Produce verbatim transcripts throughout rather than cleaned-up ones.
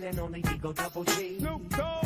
one and only Eagle Double G. Snoop Dogg.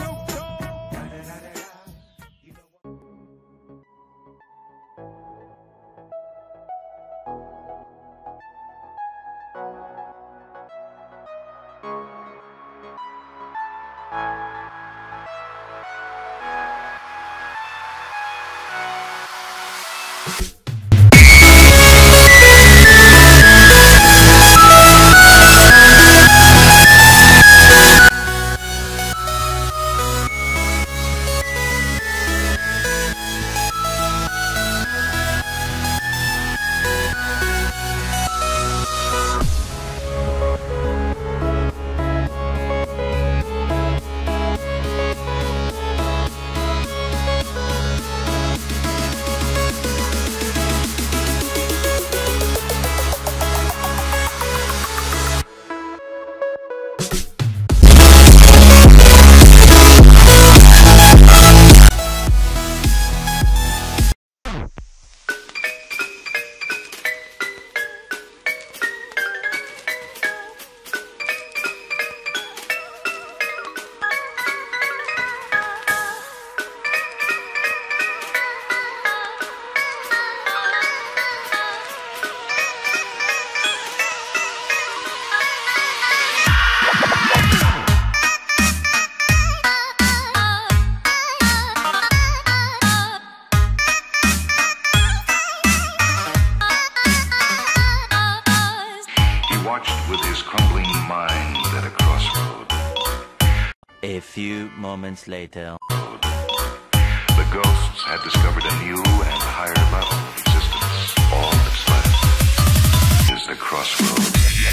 A few moments later. The ghosts had discovered a new and higher level of existence. All that's left is the crossroads.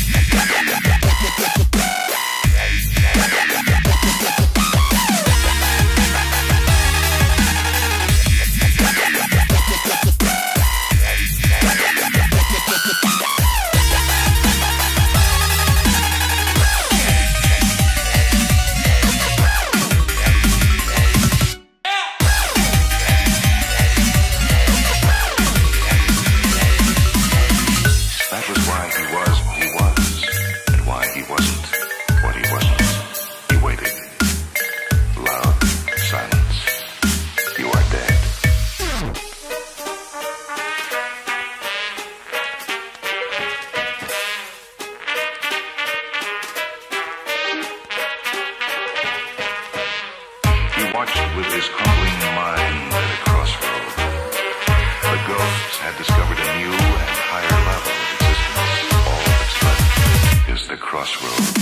With his crumbling mind at a crossroad, the ghosts had discovered a new and higher level of existence. All that's left is the crossroad.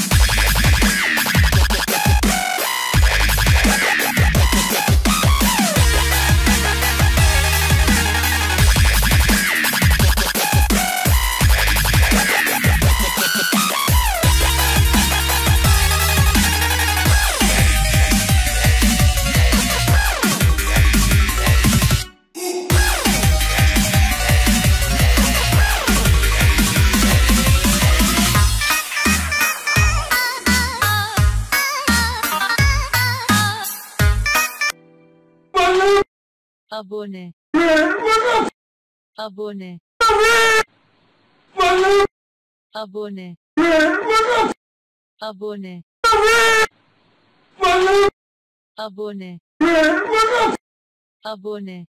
Abone. Abone. Abone. Abone. Abone. Abone.